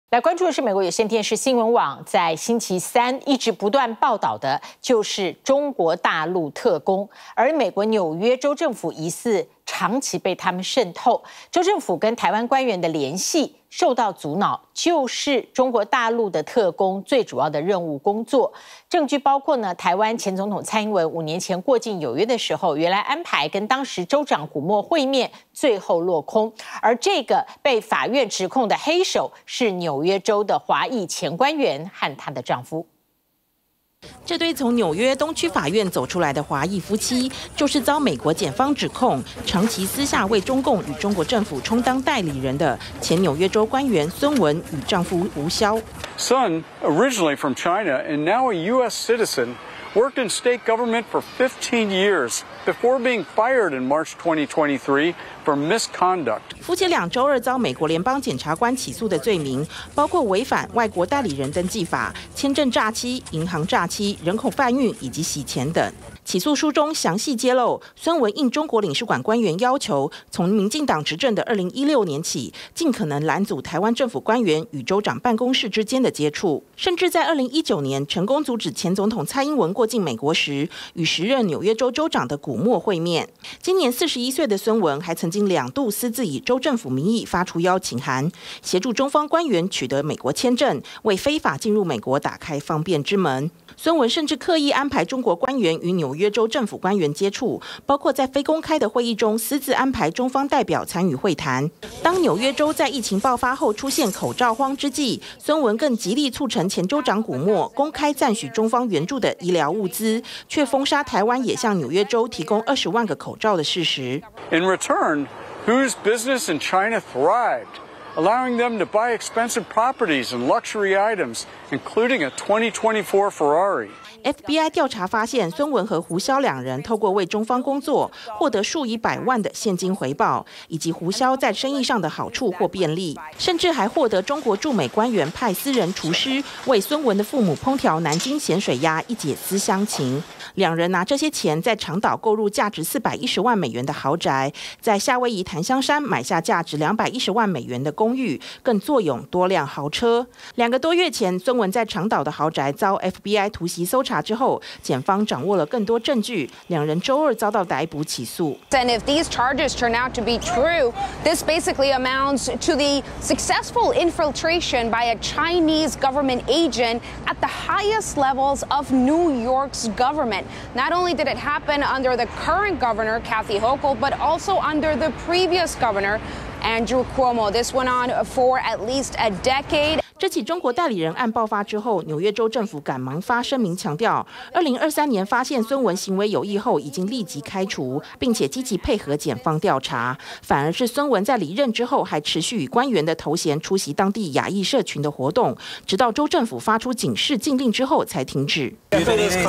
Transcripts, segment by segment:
来关注的是美国有线电视新闻网在星期三一直不断报道的，就是中国大陆特工，而美国纽约州政府疑似长期被他们渗透，州政府跟台湾官员的联系受到阻挠，就是中国大陆的特工最主要的任务工作。证据包括呢，台湾前总统蔡英文5年前过境纽约的时候，原来安排跟当时州长古默会面，最后落空。而这个被法院指控的黑手是纽约州的华裔前官员和她的丈夫。 这对从纽约东区法院走出来的华裔夫妻，就是遭美国检方指控长期私下为中共与中国政府充当代理人的前纽约州官员孙文与丈夫胡肖。 Sun, originally from China and now a U.S. citizen, worked in state government for 15 years before being fired in March 2023 for misconduct. 夫妻俩周二遭美国联邦检察官起诉的罪名，包括违反外国代理人登记法、签证诈欺、银行诈欺、人口贩运以及洗钱等。起诉书中详细揭露，孙文应中国领事馆官员要求，从民进党执政的2016年起，尽可能拦阻台湾政府官员与州长办公室之间的接触，甚至在2019年成功阻止前总统蔡英文过境美国时，与时任纽约州州长的古默会面。今年41岁的孙文还曾经2度私自以州政府名义发出邀请函，协助中方官员取得美国签证，为非法进入美国打开方便之门。孙文甚至刻意安排中国官员与纽约州政府官员接触，包括在非公开的会议中私自安排中方代表参与会谈。当纽约州在疫情爆发后出现口罩荒之际，孙文更极力促成前州长古默公开赞许中方援助的医疗物资，却封杀台湾也向纽约州提供20万个口罩的事实。 In return, whose business in China thrived?Allowing them to buy expensive properties and luxury items, including a 2024 Ferrari.FBI 调查发现，孙文和胡肖2人透过为中方工作，获得数以百万的现金回报，以及胡肖在生意上的好处或便利，甚至还获得中国驻美官员派私人厨师为孙文的父母烹调南京咸水鸭，以解思乡情。2人拿这些钱在长岛购入价值410万美元的豪宅，在夏威夷檀香山买下价值210万美元的公寓，更坐拥多辆豪车。2个多月前，孙文在长岛的豪宅遭 FBI 突袭搜查之后，检方掌握了更多证据，2人周二遭到逮捕起诉。 And if these charges turn out to be true, this basically amounts to the successful infiltration by a Chinese government agent at the highest levels of New York's government. Not only did it happen under the current governor, Kathy Hochul, but also under the previous governor, Andrew Cuomo. This went on for at least a decade. 这起中国代理人案爆发之后，纽约州政府赶忙发声明强调，2023年发现孙文行为有异后，已经立即开除，并且积极配合检方调查。反而是孙文在离任之后，还持续以官员的头衔出席当地亚裔社群的活动，直到州政府发出警示禁令之后才停止。 These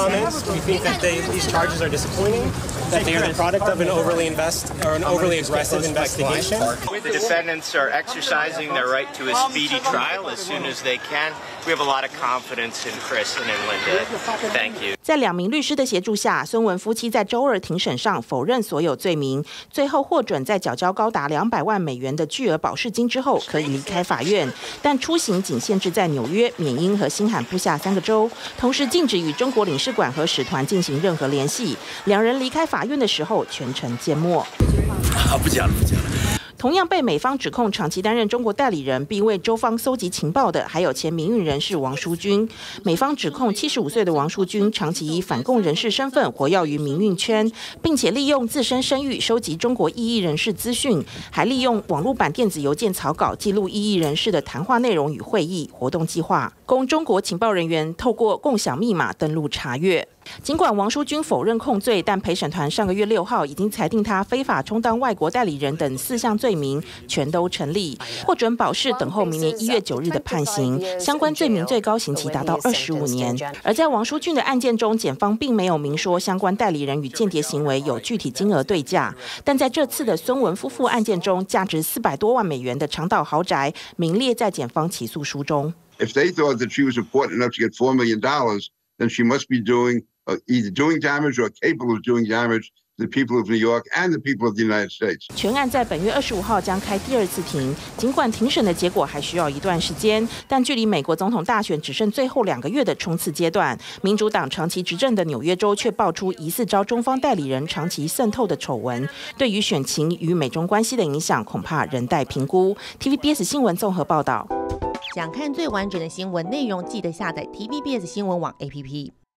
charges are disappointing. That they are the product of an overly aggressive investigation. The defendants are exercising their right to a speedy trial as soon as they can. We have a lot of confidence in Chris and in Linda. Thank you. 在2名律师的协助下，孙文夫妻在周二庭审上否认所有罪名，最后获准在缴交高达200万美元的巨额保释金之后，可以离开法院，但出行仅限制在纽约、缅因和新罕布夏3个州，同时禁止与中国领事馆和使团进行任何联系。2人离开法院的时候全程缄默。 不讲了。 同样被美方指控长期担任中国代理人，并为州方搜集情报的，还有前民运人士王淑君。美方指控75岁的王淑君长期以反共人士身份活跃于民运圈，并且利用自身声誉收集中国异议人士资讯，还利用网络版电子邮件草稿记录异议人士的谈话内容与会议活动计划，供中国情报人员透过共享密码登录查阅。尽管王淑君否认控罪，但陪审团上个月6号已经裁定他非法充当外国代理人等4项罪名全都成立，获准保释，等候明年1月9日的判刑。相关罪名最高刑期达到25年。而在王淑君的案件中，检方并没有明说相关代理人与间谍行为有具体金额对价，但在这次的孙文夫妇案件中，价值400多万美元的长岛豪宅名列在检方起诉书中。 If they thought that she was important enough to get $4 million, then she must be either doing damage or capable of doing damage the people of New York and the people of the United States. 全案在本月25号将开第二次庭，尽管庭审的结果还需要一段时间，但距离美国总统大选只剩最后2个月的冲刺阶段，民主党长期执政的纽约州却爆出疑似遭中方代理人长期渗透的丑闻，对于选情与美中关系的影响恐怕仍待评估。TVBS 新闻综合报道。 想看最完整的新闻内容，记得下载 TVBS 新闻网 APP。